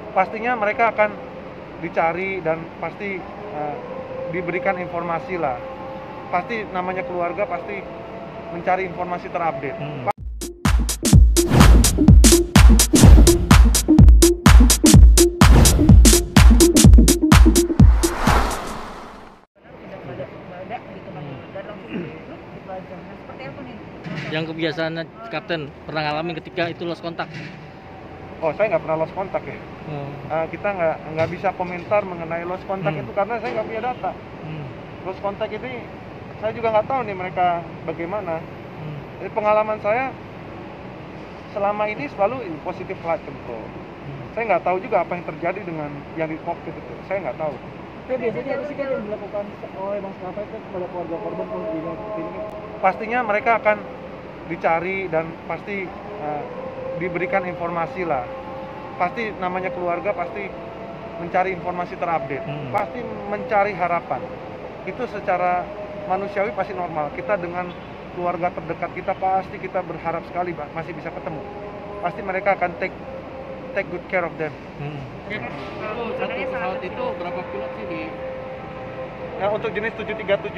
pastinya mereka akan dicari dan pasti diberikan informasi lah. Pasti namanya keluarga pasti mencari informasi terupdate. Yang kebiasaan Kapten pernah ngalamin ketika itu lost kontak? Oh, saya nggak pernah lost kontak ya. Kita nggak bisa komentar mengenai lost kontak itu karena saya nggak punya data. Lost kontak ini saya juga nggak tahu nih mereka bagaimana. Jadi pengalaman saya selama ini selalu positive flight control. Saya nggak tahu juga apa yang terjadi dengan yang di cockpit itu. Saya nggak tahu. Tapi biasanya apa sih kan yang dilakukan oleh maskapai itu kepada keluarga korban kalau ini? Pastinya mereka akan dicari dan pasti diberikan informasi lah. Pasti namanya keluarga pasti mencari informasi terupdate. Pasti mencari harapan. Itu secara manusiawi pasti normal. Kita dengan keluarga terdekat kita pasti kita berharap sekali masih bisa ketemu. Pasti mereka akan take good care of them. Satu pesawat itu berapa pilot sih di? Nah, untuk jenis 737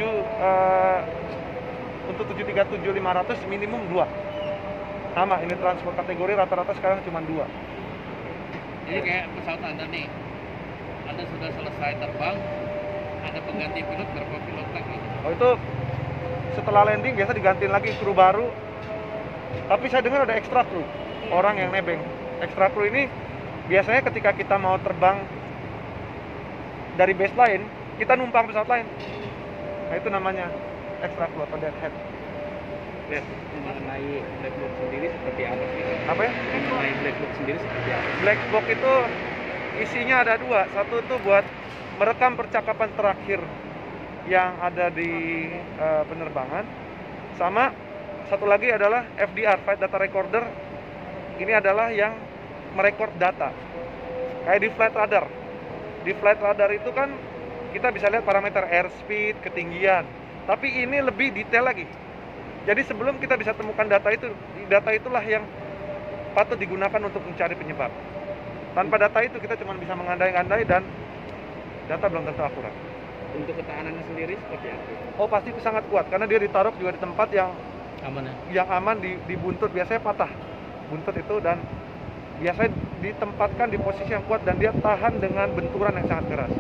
untuk 737-500 minimum 2. Sama, ini transport kategori rata-rata sekarang cuma 2. Jadi kayak pesawat Anda nih, Anda sudah selesai terbang, ada pengganti pilot, berapa pilot lagi? Oh, itu setelah landing biasa digantiin lagi kru baru. Tapi saya dengar ada extra kru, orang yang nebeng. Extra kru ini biasanya ketika kita mau terbang dari base lain, kita numpang pesawat lain. Nah, itu namanya extra kru atau dead head. Yes. Mengenai black box sendiri seperti apa sih? Apa ya? Mengenai black box sendiri seperti apa? Black box itu isinya ada 2. Satu itu buat merekam percakapan terakhir yang ada di penerbangan. Sama satu lagi adalah FDR, Flight Data Recorder. Ini adalah yang merekord data. Kayak di flight radar. Di flight radar itu kan kita bisa lihat parameter airspeed, ketinggian. Tapi ini lebih detail lagi. Jadi sebelum kita bisa temukan data itulah yang patut digunakan untuk mencari penyebab. Tanpa data itu kita cuma bisa mengandai-andai dan data belum tentu akurat. Untuk ketahanannya sendiri seperti apa? Oh, pasti sangat kuat karena dia ditaruh juga di tempat yang Aman ya? yang aman, di buntut biasanya patah buntut itu, dan biasanya ditempatkan di posisi yang kuat dan dia tahan dengan benturan yang sangat keras.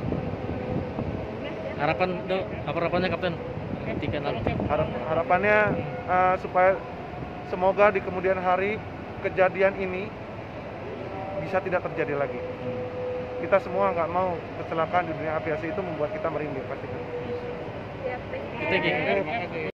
Harapannya Kapten ketika Harapannya supaya semoga di kemudian hari kejadian ini bisa tidak terjadi lagi. Kita semua nggak mau kecelakaan di dunia aviasi, itu membuat kita merinding pasti. Thank you.